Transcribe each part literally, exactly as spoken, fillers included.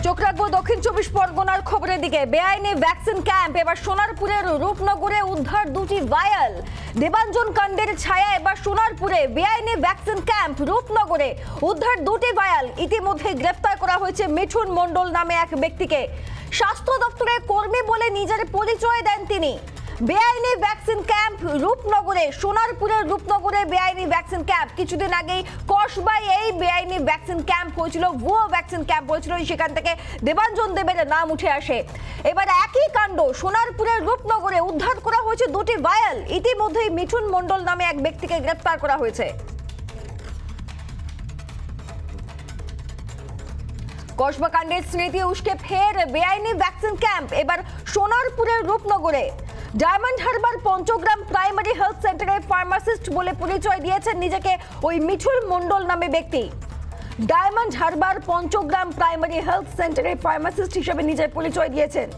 চোখ রাখবো দক্ষিণ চব্বিশ পরগনার খবরের দিকে। বেআইনি ভ্যাকসিন ক্যাম্প এবার সোনারপুরের রূপনগরে উদ্ধার দুটি ভায়াল। দেবাঞ্জন কাণ্ডের ছায়া এবার সোনারপুরে বেআইনি ভ্যাকসিন ক্যাম্প রূপনগরে উদ্ধার দুটি ভায়াল। ইতিমধ্যে গ্রেফতার করা হয়েছে মিঠুন মণ্ডল নামে এক ব্যক্তিকে। স্বাস্থ্য দপ্তরের কর্মী বলে নিজের পরিচয় দেন তিনি। বেআইনি ভ্যাকসিন ক্যাম্প রূপনগরে, সোনারপুরের রূপনগরে বেআইনি ভ্যাকসিন ক্যাম্প। কিছুদিন আগেই কসবাই এই বেআইনি ভ্যাকসিন ক্যাম্প হয়েছিল, ভুয়ো ভ্যাকসিন ক্যাম্প হয়েছিল, সেখান থেকে দেবাঞ্জন দেবের নাম উঠে আসে। এবার একই কাণ্ড সোনারপুরের রূপনগরে উদ্ধার করা হয়েছে দুটি ভায়াল। ইতিমধ্যেই মিঠুন মণ্ডল নামে এক ব্যক্তিকে গ্রেফতার করা হয়েছে। কসবা কাণ্ডের স্মৃতি উস্কে ফের বেআইনি ভ্যাকসিন ক্যাম্প এবার সোনারপুরের রূপনগরে। ডায়মন্ড হারবার পঞ্চগ্রাম প্রাইমারি হেলথ সেন্টারের ফার্মাসিস্ট বলে পরিচয় দিয়েছেন নিজেকে ওই মিঠুন মণ্ডল নামে ব্যক্তি। ডায়মন্ড হারবার পঞ্চগ্রাম প্রাইমারি হেলথ সেন্টারের ফার্মাসিস্ট হিসেবে নিজের পরিচয় দিয়েছেন।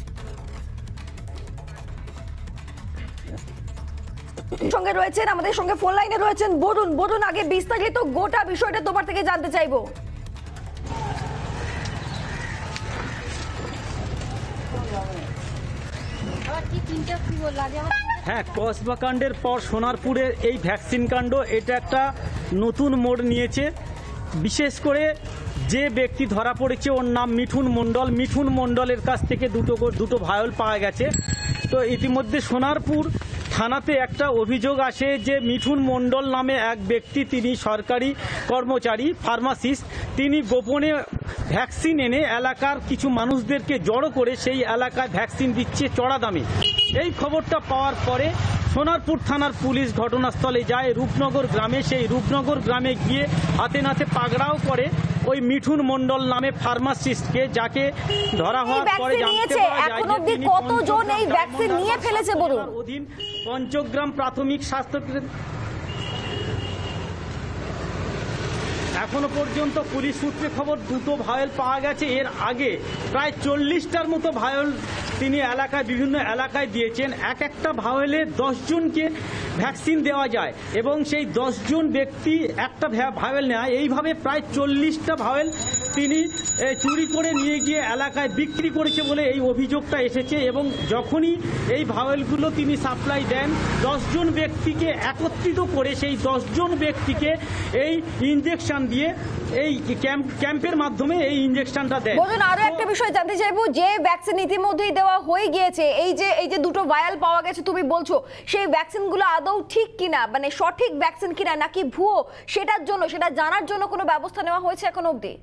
সঙ্গে রয়েছেন, আমাদের সঙ্গে ফোন লাইনে রয়েছেন বরুণ। বরুণ, আগে বিস্তারিত গোটা বিষয়টা তোমার থেকে জানতে চাইবো। হ্যাঁ, কসবা কাণ্ডের পর সোনারপুরের এই ভ্যাকসিন কাণ্ড এটা একটা নতুন মোড় নিয়েছে। বিশেষ করে যে ব্যক্তি ধরা পড়েছে ওর নাম মিঠুন মণ্ডল। মিঠুন মণ্ডলের কাছ থেকে দুটো দুটো ভায়োল পাওয়া গেছে। তো ইতিমধ্যে সোনারপুর থানাতে একটা অভিযোগ আসে যে মিঠুন মণ্ডল নামে এক ব্যক্তি, তিনি সরকারি কর্মচারী, ফার্মাসিস্ট, তিনি গোপনে ভ্যাকসিন এনে এলাকার কিছু মানুষদেরকে জড়ো করে সেই এলাকায় ভ্যাকসিন দিচ্ছে চড়া দামে। এই খবরটা পাওয়ার পরে সোনারপুর থানার পুলিশ ঘটনাস্থলে যায়। রূপনগর গ্রামে, সেই রূপনগর গ্রামে গিয়ে হাতে নাতে পাকড়াও করে ওই মিঠুন মণ্ডল নামে ফার্মাসিস্টকে, যাকে ধরা হওয়ার পরে জানতে পারা যায় যে তিনি কতজন এই ভ্যাকসিন নিয়ে ফেলেছে বলুন। অধীন পঞ্চগ্রাম প্রাথমিক স্বাস্থ্য এখনো পর্যন্ত পুলিশ সূত্রে খবর দুটো ভায়োল পাওয়া গেছে। এর আগে প্রায় চল্লিশটার মতো ভায়োল তিনি এলাকায় বিভিন্ন এলাকায় দিয়েছেন। এক একটা ভায়োলে দশ জনকে ভ্যাকসিন দেওয়া যায় এবং সেই দশ জন ব্যক্তি একটা ভায়োল নেয়। এইভাবে প্রায় চল্লিশটা ভায়োল তিনি চুরি করে নিয়ে গিয়ে এলাকায় বিক্রি করেছে বলে এই অভিযোগটা এসেছে। এবং যখনই এই ভায়োলগুলো তিনি সাপ্লাই দেন, দশজন ব্যক্তিকে একত্রিত করে সেই দশজন ব্যক্তিকে এই ইঞ্জেকশন দিয়ে এই ক্যাম্প ক্যাম্পের মাধ্যমে এই ইনজেকশনটা দেয়। বলুন, আরো একটা বিষয় জানতে চাইবো, যে ভ্যাকসিন ইতিমধ্যেই দেওয়া হয়ে গিয়েছে, এই যে এই যে দুটো ভায়াল পাওয়া গেছে তুমি বলছো, সেই ভ্যাকসিনগুলো আদৌ ঠিক কিনা, মানে সঠিক ভ্যাকসিন কিনা নাকি ভুয়ো, সেটার জন্য সেটা জানার জন্য কোনো ব্যবস্থা নেওয়া হয়েছে এখন অবধি?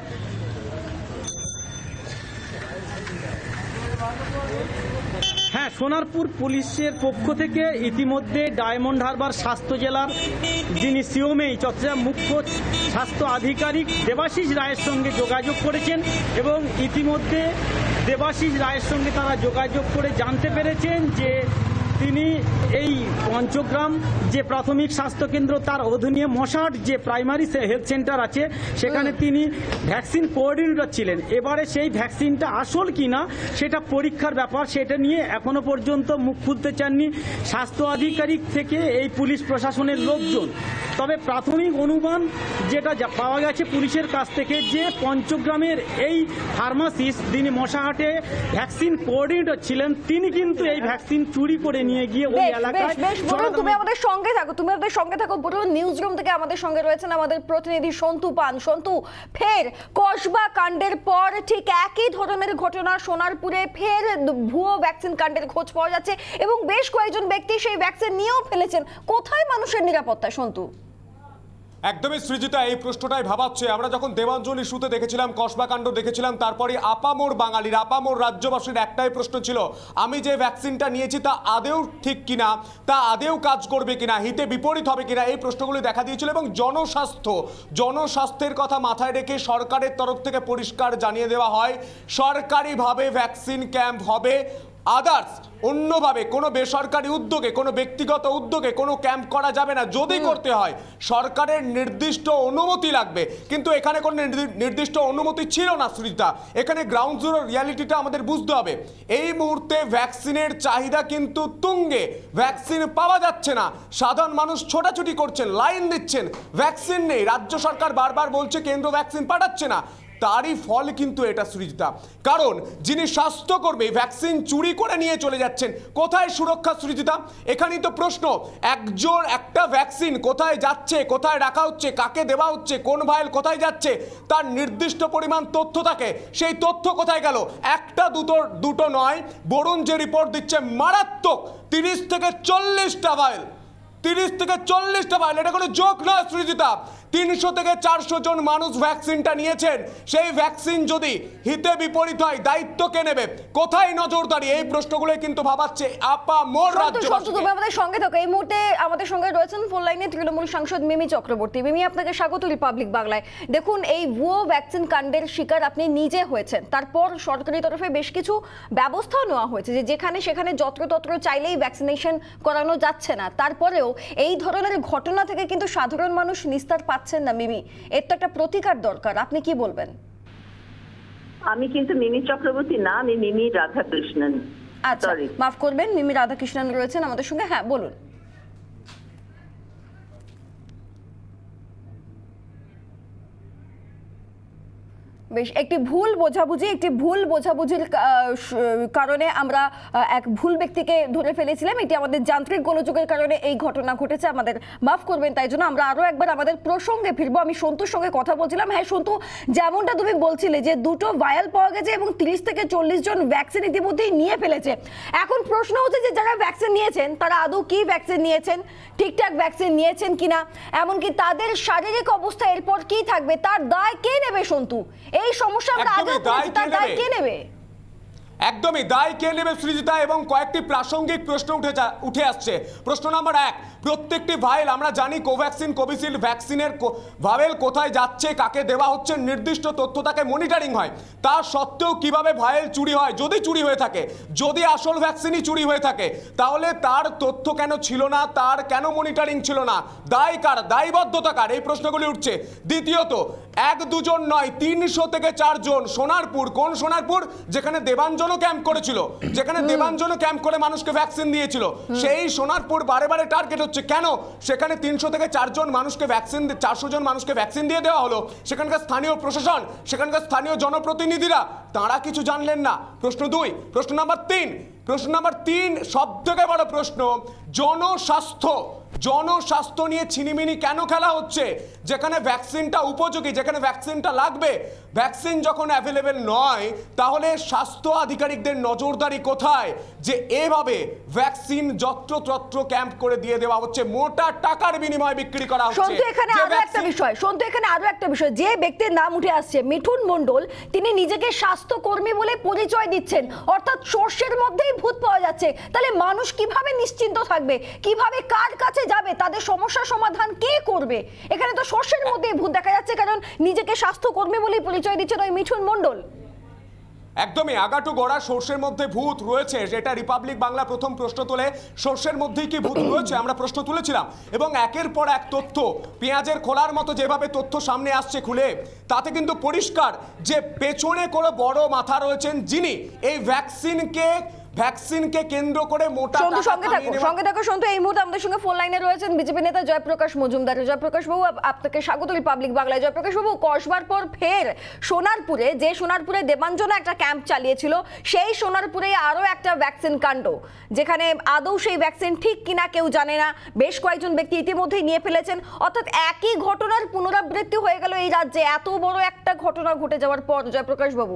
হ্যাঁ, সোনারপুর পুলিশের পক্ষ থেকে ইতিমধ্যে ডায়মন্ড হারবার স্বাস্থ্য জেলার যিনি সিওমেই চট্টগ্রাম মুখ্য স্বাস্থ্য আধিকারিক দেবাশিস রায়ের সঙ্গে যোগাযোগ করেছেন এবং ইতিমধ্যে দেবাশিস রায়ের সঙ্গে তারা যোগাযোগ করে জানতে পেরেছেন যে তিনি এই পঞ্চগ্রাম যে প্রাথমিক স্বাস্থ্যকেন্দ্র তার অধীনে মশাট যে প্রাইমারি হেলথ সেন্টার আছে সেখানে তিনি ভ্যাকসিন কোঅর্ডিনেটর ছিলেন। এবারে সেই ভ্যাকসিনটা আসল কিনা সেটা পরীক্ষার ব্যাপার, সেটা নিয়ে এখনো পর্যন্ত মুখ খুলতে চাননি স্বাস্থ্য আধিকারিক থেকে এই পুলিশ প্রশাসনের লোকজন। তবে প্রাথমিক অনুমান যেটা পাওয়া গেছে পুলিশের কাছ থেকে, যে পঞ্চগ্রামের এই ফার্মাসিস্ট যিনি মশাহাটে ভ্যাকসিন কোঅর্ডিনেটর ছিলেন, তিনি কিন্তু এই ভ্যাকসিন চুরি করে নিয়ে গিয়ে ওই এলাকায়। তুমি আমাদের সঙ্গে থাকো, তুমি আমাদের সঙ্গে থাকো বলুন। নিউজ রুম থেকে আমাদের সঙ্গে রয়েছেন আমাদের প্রতিনিধি সন্তু পান। সন্তু, ফের কসবা কাণ্ডের পর ঠিক একই ধরনের ঘটনা সোনারপুরে ফের ভুয়ো ভ্যাকসিন কাণ্ডের খোঁজ পাওয়া যাচ্ছে এবং বেশ কয়েকজন ব্যক্তি সেই ভ্যাকসিন নিয়েও ফেলেছেন। কোথায় মানুষের নিরাপত্তা সন্তু? একদমই সৃজিতা, এই প্রশ্নটাই ভাবাচ্ছে। আমরা যখন দেবাঞ্জন ইস্যুতে দেখেছিলাম, কসবা কাণ্ড দেখেছিলাম, তারপরে আপামোর বাঙালির, আপামোর রাজ্যবাসীর একটাই প্রশ্ন ছিল, আমি যে ভ্যাকসিনটা নিয়েছি তা আদেও ঠিক কিনা, তা আদেও কাজ করবে কিনা, হিতে বিপরীত হবে কিনা, এই প্রশ্নগুলি দেখা দিয়েছিল। এবং জনস্বাস্থ্য জনস্বাস্থ্যের কথা মাথায় রেখে সরকারের তরফ থেকে পরিষ্কার জানিয়ে দেওয়া হয় সরকারিভাবে ভ্যাকসিন ক্যাম্প হবে। আদার্স অন্যভাবে কোনো বেসরকারি উদ্যোগে, কোনো ব্যক্তিগত উদ্যোগে কোনো ক্যাম্প করা যাবে না। যদি করতে হয় সরকারের নির্দিষ্ট অনুমতি লাগবে, কিন্তু এখানে কোনো নির্দিষ্ট অনুমতি ছিল না সৃজিতা। এখানে গ্রাউন্ড জিরো রিয়ালিটিটা আমাদের বুঝতে হবে। এই মুহূর্তে ভ্যাকসিনের চাহিদা কিন্তু তুঙ্গে, ভ্যাকসিন পাওয়া যাচ্ছে না, সাধারণ মানুষ ছোটাছুটি করছেন, লাইন দিচ্ছেন, ভ্যাকসিন নেই। রাজ্য সরকার বারবার বলছে কেন্দ্র ভ্যাকসিন পাঠাচ্ছে না। তারই ফল কিন্তু এটা সৃজিতা। কারণ যিনি স্বাস্থ্যকর্মী ভ্যাকসিন চুরি করে নিয়ে চলে যাচ্ছেন, কোথায় সুরক্ষা সৃজিতা? এখানেই তো প্রশ্ন। একজন একটা ভ্যাকসিন কোথায় যাচ্ছে, কোথায় রাখা হচ্ছে, কাকে দেওয়া হচ্ছে, কোন ভাইল কোথায় যাচ্ছে, তার নির্দিষ্ট পরিমাণ তথ্য থাকে। সেই তথ্য কোথায় গেল? একটা দুটো দুটো নয়, বরুণ যে রিপোর্ট দিচ্ছে মারাত্মক তিরিশ থেকে চল্লিশটা ভাইল, তিরিশ থেকে চল্লিশটা ভাইল। এটা কোনো জোক নয় সৃজিতা। তিনশো থেকে চারশো জন মানুষ ভ্যাকসিনটা নিয়েছেন। সেই ভ্যাকসিন যদি হিতে বিপরীত হয় দায়িত্ব কে নেবে? কোথায় নজরদারি? এই প্রশ্নগুলোই কিন্তু ভাবাচ্ছে আপামর রাজ্যবাসী। তুমি আমাদের সঙ্গে থাকো। এই মুহূর্তে আমাদের সঙ্গে রয়েছেন ফোন লাইনে তৃণমূল সাংসদ মিমি চক্রবর্তী। মিমি, আপনাকে স্বাগত রিপাবলিক বাংলায়। দেখুন, এই ভুয়ো ভ্যাকসিন কাণ্ডের শিকার আপনি নিজে হয়েছেন, তারপর সরকারি তরফে বেশ কিছু ব্যবস্থাও নেওয়া হয়েছে যে যেখানে সেখানে যত্রতত্র চাইলেই ভ্যাকসিনেশন করানো যাচ্ছে না। তারপরেও এই ধরনের ঘটনা থেকে কিন্তু সাধারণ মানুষ নিস্তার পাচ্ছেন না। মিমি, এর তো একটা প্রতিকার দরকার, আপনি কি বলবেন? আমি কিন্তু মিমি চক্রবর্তী না, আমি মিমি রাধাকৃষ্ণন। আচ্ছা, মাফ করবেন, মিমি রাধাকৃষ্ণন রয়েছেন আমাদের সঙ্গে। হ্যাঁ, বলুন। বেশ, একটি ভুল বোঝাবুঝি একটি ভুল বোঝাবুঝির কারণে আমরা এক ভুল ব্যক্তিকে ধরে ফেলেছিলাম। এটি আমাদের যান্ত্রিক গোলযোগের কারণে এই ঘটনা ঘটেছে, আমাদের মাফ করবেন। তাই জন্য আমরা আরো একবার আমাদের প্রসঙ্গে ফিরবো। আমি সন্তুর সঙ্গে কথা বলছিলাম। হ্যাঁ সন্তু, যেমনটা তুমি বলছিলে যে দুটো ভায়াল পাওয়া গেছে এবং তিরিশ থেকে চল্লিশ জন ভ্যাকসিন ইতিমধ্যেই নিয়ে ফেলেছে। এখন প্রশ্ন হচ্ছে যে যারা ভ্যাকসিন নিয়েছেন তারা আদৌ কি ভ্যাকসিন নিয়েছেন, ঠিকঠাক ভ্যাকসিন নিয়েছেন কিনা, এমনকি তাদের শারীরিক অবস্থা এরপর কি থাকবে, তার দায় কে নেবে? সন্তু, এই সমস্যা আমরা আগে পড়েছি, তার দায় কে নেবে? একদমই দায় কে নেবে সৃজিতা? এবং কয়েকটি প্রাসঙ্গিক প্রশ্ন উঠে উঠে আসছে। প্রশ্ন নাম্বার এক, প্রত্যেকটি ভাইল আমরা জানি কোভ্যাক্সিন কোভিশিল্ড ভ্যাকসিনের ভাইল কোথায় যাচ্ছে, কাকে দেওয়া হচ্ছে, নির্দিষ্ট তথ্য তাকে মনিটরিং হয়। তা সত্ত্বেও কিভাবে ভাইল চুরি হয়? যদি চুরি হয়ে থাকে, যদি আসল ভ্যাকসিনই চুরি হয়ে থাকে, তাহলে তার তথ্য কেন ছিল না, তার কেন মনিটরিং ছিল না, দায় কার, দায়বদ্ধতা কার? এই প্রশ্নগুলি উঠছে। দ্বিতীয়ত, এক দুজন নয়, তিনশো থেকে চারজন সোনারপুর, কোন সোনারপুর? যেখানে দেবাঞ্জন ক্যাম্প করেছিল, যেখানে দেবাঞ্জন ক্যাম্প করে মানুষকে ভ্যাকসিন দিয়েছিল, সেই সোনারপুর বারে বারে টার্গেট হচ্ছে। কেন? সেখানে তিনশো থেকে চারজন মানুষকে ভ্যাকসিন, চারশো জন মানুষকে ভ্যাকসিন দিয়ে দেওয়া হলো। সেখানকার স্থানীয় প্রশাসন, সেখানকার স্থানীয় জনপ্রতিনিধিরা তারা কিছু জানলেন না। প্রশ্ন দুই। প্রশ্ন নাম্বার তিন প্রশ্ন নাম্বার তিন সব থেকে বড় প্রশ্ন, জনস্বাস্থ্য। জনস্বাস্থ্য নিয়ে ছিনিমিনি কেন খেলা হচ্ছে? যেখানে ভ্যাকসিনটা উপযোগী, যেখানে ভ্যাকসিনটা লাগবে, ভ্যাকসিন যখন অ্যাভেলেবেল নয়, তাহলে স্বাস্থ্য আধিকারিকদের নজরদারি কোথায় যে এভাবে ভ্যাকসিন যত্রতত্র ক্যাম্প করে দিয়ে দেওয়া হচ্ছে, মোটা টাকার বিনিময়ে বিক্রি করা হচ্ছে? সন্তু, এখানে আরো একটা বিষয় সন্তু এখানে আরো একটা বিষয় যে ব্যক্তির নাম উঠে আসছে মিঠুন মণ্ডল, তিনি নিজেকে স্বাস্থ্যকর্মী বলে পরিচয় দিচ্ছেন, অর্থাৎ সোর্সের মধ্যেই ভূত পাওয়া যাচ্ছে। তাহলে মানুষ কিভাবে নিশ্চিন্ত থাকবে, কিভাবে কার কাছে যাবে, তাদের সমস্যার সমাধান কে করবে? এখানে তো সোর্সের মধ্যেই ভূত দেখা যাচ্ছে, কারণ নিজেকে স্বাস্থ্যকর্মী বলেই পরিচয় দিচ্ছেন ওই মিঠুন মণ্ডল। একদমই আগাটু গড়া সোর্সের মধ্যে ভূত রয়েছে, যেটা রিপাবলিক বাংলা প্রথম প্রশ্ন তোলে, সোর্সের মধ্যেই কি ভূত রয়েছে? আমরা প্রশ্ন তুলেছিলাম এবং একের পর এক তথ্য পেঁয়াজের খোলার মতো যেভাবে তথ্য সামনে আসছে খুলে, তাতে কিন্তু পরিষ্কার যে পেছনে করে বড় মাথা রয়েছেন যিনি এই ভ্যাকসিনকে ভ্যাকসিনকে কেন্দ্র করে মোটা টাকা সঙ্গে থাকো সঙ্গে থাকো সন্তু, এই মুহূর্তে আমাদের সঙ্গে ফোন লাইনে রয়েছেন বিজেপি নেতা জয়প্রকাশ মজুমদার। জয়প্রকাশ বাবু, আপনাকে স্বাগত রিপাবলিক বাংলায়। জয়প্রকাশ বাবু, কসবার পর ফের সোনারপুরে, যে সোনারপুরে দেবাঞ্জনা একটা ক্যাম্প চালিয়েছিল, সেই সোনারপুরে আরো একটা ভ্যাকসিন কাণ্ড, যেখানে আদৌ সেই ভ্যাকসিন ঠিক কিনা কেউ জানে না, বেশ কয়েকজন ব্যক্তি ইতিমধ্যেই নিয়ে ফেলেছেন। অর্থাৎ একই ঘটনার পুনরাবৃত্তি হয়ে গেল এই রাজ্যে এত বড় একটা ঘটনা ঘটে যাওয়ার পর। জয়প্রকাশ বাবু,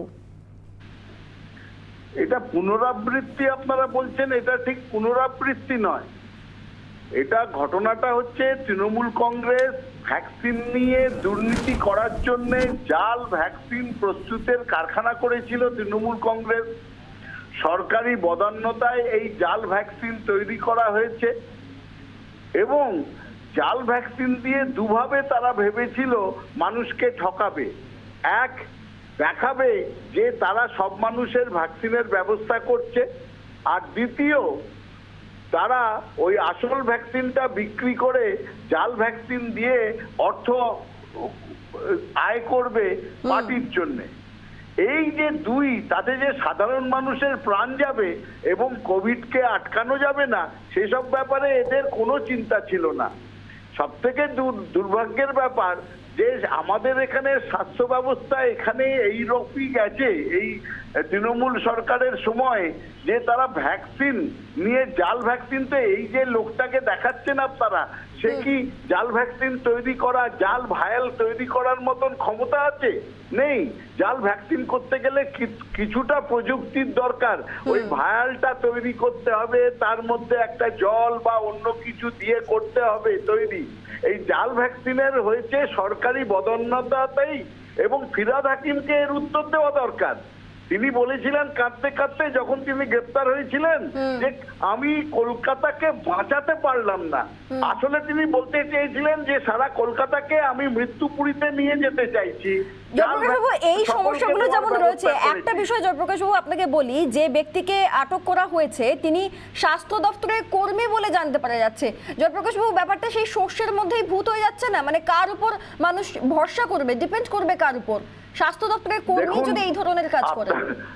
এটা পুনরাবৃত্তি আপনারা বলছেন, এটা ঠিক পুনরাবৃত্তি নয়। এটা ঘটনাটা হচ্ছে তৃণমূল কংগ্রেস ভ্যাকসিন নিয়ে দুর্নীতি করার জন্য জাল ভ্যাকসিন প্রস্তুতের কারখানা করেছিল। তৃণমূল কংগ্রেস সরকারি বদান্যতায় এই জাল ভ্যাকসিন তৈরি করা হয়েছে এবং জাল ভ্যাকসিন দিয়ে দুভাবে তারা ভেবেছিল মানুষকে ঠকাবে। এক, দেখাবে যে তারা সব মানুষের ভ্যাকসিনের ব্যবস্থা করছে, আর দ্বিতীয়, তারা ওই আসল ভ্যাকসিনটা বিক্রি করে জাল ভ্যাকসিন দিয়ে অর্থ আয় করবে পার্টির জন্য। এই যে দুই, তাতে যে সাধারণ মানুষের প্রাণ যাবে এবং কোভিডকে আটকানো যাবে না, সেসব ব্যাপারে এদের কোনো চিন্তা ছিল না। সব থেকে দুর্ভাগ্যের ব্যাপার যে আমাদের এখানে স্বাস্থ্য ব্যবস্থা এখানে এই রকমই গেছে এই তৃণমূল সরকারের সময়, যে তারা ভ্যাকসিন নিয়ে জাল ভ্যাকসিন, তো এই যে লোকটাকে দেখাচ্ছেন আপনারা, সে কি জাল ভ্যাকসিন তৈরি করা, জাল ভায়াল তৈরি করার মতন ক্ষমতা আছে? নেই। জাল ভ্যাকসিন করতে গেলে কিছুটা প্রযুক্তির দরকার। ওই ভায়ালটা তৈরি করতে হবে, তার মধ্যে একটা জল বা অন্য কিছু দিয়ে করতে হবে তৈরি। এই জাল ভ্যাকসিনের হয়েছে সরকারি বদান্যতাতেই, এবং ফিরহাদ হাকিমকে এর উত্তর দেওয়া দরকার। তিনি বলেছিলেন কাঁদতে কাঁদতে যখন তিনি গ্রেপ্তার হয়েছিলেন যে আমি কলকাতাকে বাঁচাতে পারলাম না। আসলে তিনি বলতে চেয়েছিলেন যে সারা কলকাতাকে আমি মৃত্যুপুরীতে নিয়ে যেতে চাইছি। জয়প্রকাশবাবু, এই সমস্যাগুলো যেমন রয়েছে, একটা বিষয় জয়প্রকাশবাবু আপনাকে বলি, যে ব্যক্তিকে আটক করা হয়েছে তিনি স্বাস্থ্য দপ্তরের কর্মী বলে জানতে পারা যাচ্ছে। জয়প্রকাশবাবু, ব্যাপারটা সেই শস্যের মধ্যেই ভূত হয়ে যাচ্ছে না? মানে কার উপর মানুষ ভরসা করবে, ডিপেন্ড করবে কার উপর? স্বাস্থ্য দপ্তরের কর্মী যদি এই ধরনের কাজ করে।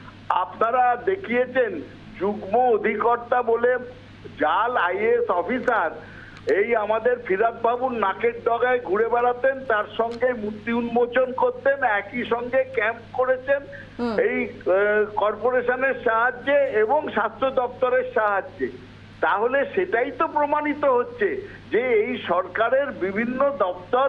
আপনারা দেখিয়েছেন যুগ্ম অধিকর্তা বলে জাল আইএএস অফিসার এই আমাদের ফিরহাদ বাবুর নাকের ডগায় ঘুরে বেড়াতেন, তার সঙ্গে মূর্তি উন্মোচন করতেন, একই সঙ্গে ক্যাম্প করেছেন এই কর্পোরেশনের সাহায্যে এবং স্বাস্থ্য দপ্তরের সাহায্যে। তাহলে সেটাই তো প্রমাণিত হচ্ছে যে এই সরকারের বিভিন্ন দপ্তর,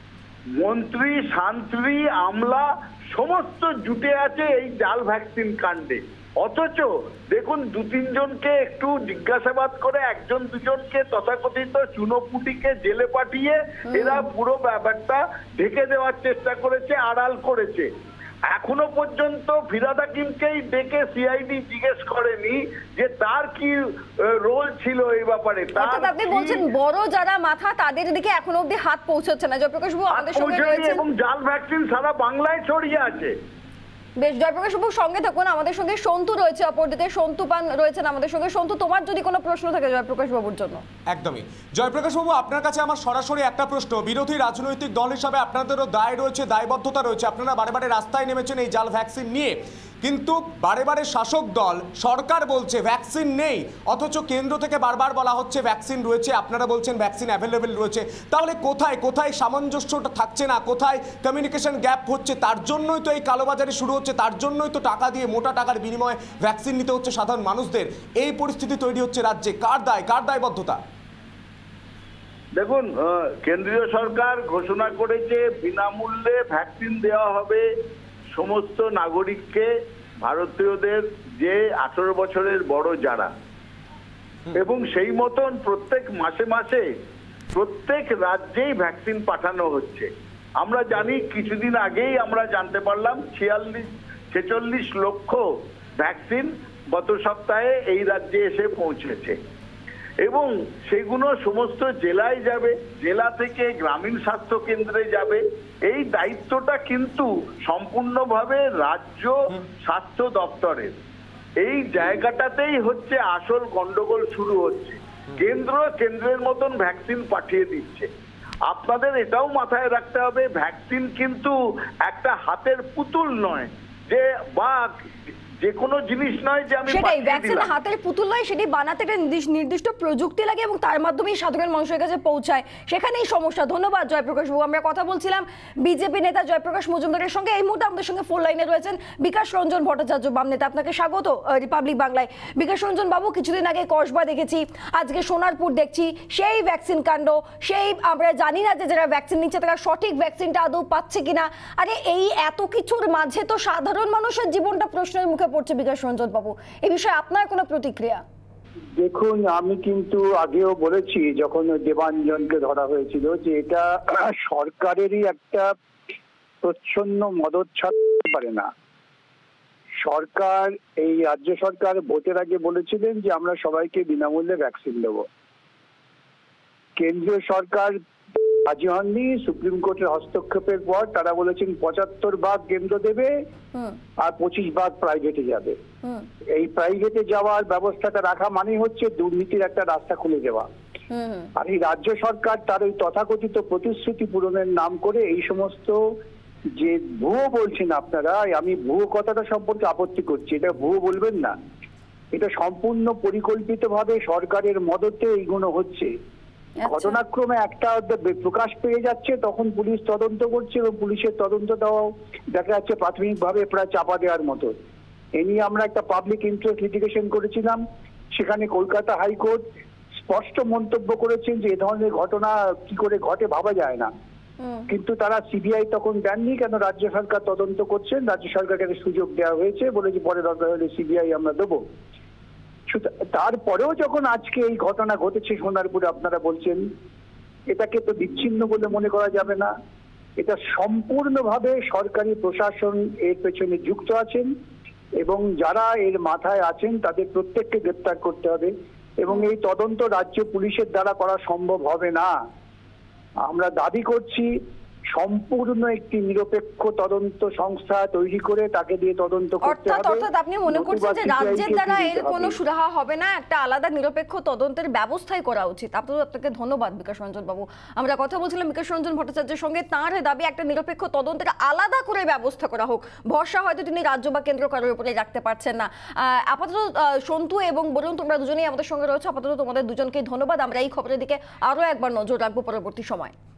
মন্ত্রী, শান্ত্রী, আমলা সমস্ত জুটে আছে এই জাল ভ্যাকসিন কাণ্ডে। অথচ দেখুন দু তিনজনকে একটু জিজ্ঞাসাবাদ করে একজন দুজনকে তথাকথিত চুনোপুটিকে জেলে পাঠিয়ে এরা পুরো ব্যাপারটা ঢেকে দেওয়ার চেষ্টা করেছে, আড়াল করেছে। এখনো পর্যন্ত ফিরহাদ হাকিমকেই ডেকে সিআইডি জিজ্ঞেস করেনি যে তার কি রোল ছিল এই ব্যাপারে। আপনি বলছেন বড় যারা মাথা তাদের দিকে এখনো অবধি হাত পৌঁছচ্ছে না। জয়প্রকাশবাবু আমাদের সঙ্গে রয়েছেন, এবং জাল ভ্যাকসিন সারা বাংলায় ছড়িয়ে আছে। বেশ, জয়প্রকাশবাবু সঙ্গে থাকুন। আমাদের সঙ্গে সন্তু রয়েছে, অপরদিকে সন্তু পান রয়েছেন আমাদের সঙ্গে। সন্তু, তোমার যদি কোনো প্রশ্ন থাকে জয়প্রকাশবাবুর জন্য। একদমই জয়প্রকাশবাবু, আপনার কাছে আমার সরাসরি একটা প্রশ্ন। বিরোধী রাজনৈতিক দল হিসাবে আপনাদেরও দায় রয়েছে, দায়বদ্ধতা রয়েছে। আপনারা বারে বারে রাস্তায় নেমেছেন এই জাল ভ্যাকসিন নিয়ে, কিন্তু বারে বারে শাসক দল সরকার বলছে ভ্যাকসিন নেই, অথচ কেন্দ্র থেকে বারবার বলা হচ্ছে ভ্যাকসিন রয়েছে, আপনারা বলছেন ভ্যাকসিন অ্যাভেলেবেল রয়েছে। তাহলে কোথায় কোথায় সামঞ্জস্যটা থাকছে না, কোথায় কমিউনিকেশন গ্যাপ হচ্ছে? তার জন্যই তো এই কালোবাজারি শুরু হচ্ছে, তার জন্যই তো টাকা দিয়ে মোটা টাকার বিনিময়ে ভ্যাকসিন নিতে হচ্ছে সাধারণ মানুষদের। এই পরিস্থিতি তৈরি হচ্ছে রাজ্যে। কার দায়, কার দায়বদ্ধতা? দেখুন, কেন্দ্রীয় সরকার ঘোষণা করেছে বিনামূল্যে ভ্যাকসিন দেওয়া হবে সমস্ত নাগরিককে, ভারতীয়দের যে আঠারো বছরের বড় যারা, এবং সেই মতন প্রত্যেক মাসে মাসে প্রত্যেক রাজ্যেই ভ্যাকসিন পাঠানো হচ্ছে। আমরা জানি কিছুদিন আগেই আমরা জানতে পারলাম ছিয়াল্লিশ ছেচল্লিশ লক্ষ ভ্যাকসিন গত সপ্তাহে এই রাজ্যে এসে পৌঁছেছে, এবং সেগুলো সমস্ত জেলায় যাবে, জেলা থেকে গ্রামীণ স্বাস্থ্য কেন্দ্রে যাবে। এই দায়িত্বটা কিন্তু সম্পূর্ণভাবে রাজ্য স্বাস্থ্য দপ্তরের। এই জায়গাটাতেই হচ্ছে আসল গন্ডগোল শুরু হচ্ছে। কেন্দ্র কেন্দ্রের মতন ভ্যাকসিন পাঠিয়ে দিচ্ছে। আপনাদের এটাও মাথায় রাখতে হবে, ভ্যাকসিন কিন্তু একটা হাতের পুতুল নয়, যে বা যে কোনো জিনিস নয় যে আমি সেটাই ভ্যাকসিন হাতের পুতুল নয়, সেটি বানাতে একটা নির্দিষ্ট প্রযুক্তি লাগে এবং তার মাধ্যমেই সাধারণ মানুষের কাছে পৌঁছায়, সেখানেই সমস্যা। ধন্যবাদ জয়প্রকাশ বাবু। আমরা কথা বলছিলাম বিজেপি নেতা জয়প্রকাশ মজুমদারের সঙ্গে। এই মুহূর্তে আমাদের সঙ্গে ফোন লাইনে রয়েছেন বিকাশ রঞ্জন ভট্টাচার্য, বাম নেতা। আপনাকে স্বাগত রিপাবলিক বাংলায়। বিকাশ রঞ্জন বাবু, কিছুদিন আগে কসবা দেখেছি, আজকে সোনারপুর দেখছি, সেই ভ্যাকসিন কাণ্ড, সেই আমরা জানি না যে যারা ভ্যাকসিন নিচ্ছে তারা সঠিক ভ্যাকসিনটা আদৌ পাচ্ছে কিনা। আরে এই এত কিছুর মাঝে তো সাধারণ মানুষের জীবনটা প্রশ্নের মুখে পড়ছে। বিকাশ রঞ্জন বাবু, এই বিষয়ে আপনার কোনো প্রতিক্রিয়া? দেখুন, আমি কিন্তু আগেও বলেছি যখন দেবাঞ্জনকে ধরা হয়েছিল যে এটা সরকারেরই একটা প্রচ্ছন্ন মদত ছাড়তে পারে না। সরকার, এই রাজ্য সরকার ভোটের আগে বলেছিলেন যে আমরা সবাইকে বিনামূল্যে ভ্যাকসিন দেব। কেন্দ্রীয় সরকার রাজি হননি। সুপ্রিম কোর্টের হস্তক্ষেপের পর তারা বলেছেন পঁচাত্তর ভাগ কেন্দ্র দেবে আর পঁচিশ ভাগ প্রাইভেটে যাবে। এই প্রাইভেটে যাওয়ার ব্যবস্থাটা রাখা মানে হচ্ছে দুর্নীতির একটা রাস্তা খুলে দেওয়া। আর এই রাজ্য সরকার তার ওই তথাকথিত প্রতিশ্রুতি পূরণের নাম করে এই সমস্ত যে ভুয়ো বলছেন আপনারা, আমি ভুয়ো কথাটা সম্পর্কে আপত্তি করছি। এটা ভুয়ো বলবেন না, এটা সম্পূর্ণ পরিকল্পিতভাবে সরকারের মদতে এইগুলো হচ্ছে। ঘটনাক্রমে একটা প্রকাশ পেয়ে যাচ্ছে, তখন পুলিশ তদন্ত করছে এবং পুলিশের তদন্তটাও দেখা যাচ্ছে প্রাথমিকভাবে প্রায় চাপা দেওয়ার মতো। এ নিয়ে আমরা একটা পাবলিক ইন্টারেস্ট লিটিগেশন করেছিলাম, সেখানে কলকাতা হাইকোর্ট স্পষ্ট মন্তব্য করেছেন যে এ ধরনের ঘটনা কি করে ঘটে ভাবা যায় না, কিন্তু তারা সিবিআই তখন দেননি, কেন রাজ্য সরকার তদন্ত করছেন, রাজ্য সরকারকে সুযোগ দেওয়া হয়েছে, বলেছে পরে দরকার হলে সিবিআই আমরা দেবো। তারপরেও যখন আজকে এই ঘটনা ঘটেছে সোনারপুরে, আপনারা বলছেন এটাকে তো বিচ্ছিন্ন বলে মনে করা যাবে না, এটা সম্পূর্ণভাবে সরকারি প্রশাসন এর পেছনে যুক্ত আছেন এবং যারা এর মাথায় আছেন তাদের প্রত্যেককে গ্রেপ্তার করতে হবে এবং এই তদন্ত রাজ্য পুলিশের দ্বারা করা সম্ভব হবে না। আমরা দাবি করছি সম্পূর্ণ একটি নিরপেক্ষ তদন্ত সংস্থা তৈরি করে তাকে দিয়ে তদন্ত করতে হবে। অর্থাৎ আপনি মনে করছেন যে রাজ্যের দ্বারা এর কোনো সুরাহা হবে না, একটা আলাদা নিরপেক্ষ তদন্তের ব্যবস্থাই করা উচিত। আপনাদের আপনাকে ধন্যবাদ বিকাশ রঞ্জন বাবু। আমরা কথা বলছিলাম বিকাশ রঞ্জন ভট্টাচার্যের সঙ্গে, তাঁর দাবি একটা নিরপেক্ষ তদন্তের আলাদা করে ব্যবস্থা করা হোক। ভরসা হয়তো তিনি রাজ্য বা কেন্দ্র কারোর উপরে রাখতে পারছেন না। আপাতত সন্তু এবং বরুণ, তোমরা দুজনেই আমাদের সঙ্গে রয়েছে, আপাতত তোমাদের দুজনকেই ধন্যবাদ। আমরা এই খবরের দিকে আরো একবার নজর রাখবো পরবর্তী সময়।